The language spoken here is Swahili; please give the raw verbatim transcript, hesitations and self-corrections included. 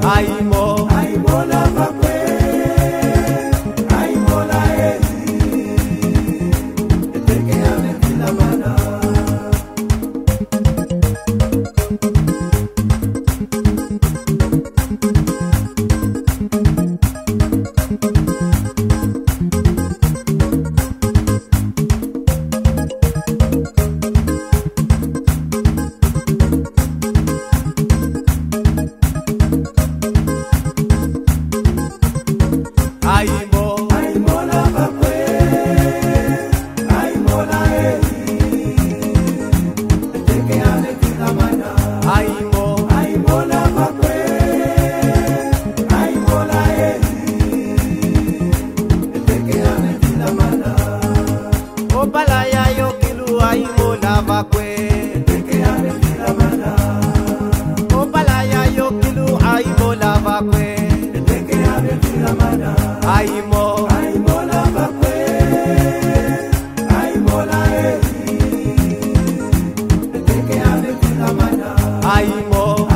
Aimo, Aimo la vakwe, Aimo la ezi, eteke ane kila mana. Aimo, Aimo la vakwe, Aimo la ezi, eteke ane kila mana. Aimo, Aimo la vakwe, Aimo la ezi, eteke ane kila mana. Ombala ya yo kilu aimo la vakwe. Eteke ane kila mana. Ombala ya yo kilu aimo la vakwe. Eteke ane kila mana. Aimo, Aimo la vakwe, Aimo la ezi, eteke ane kila mana. Aimo,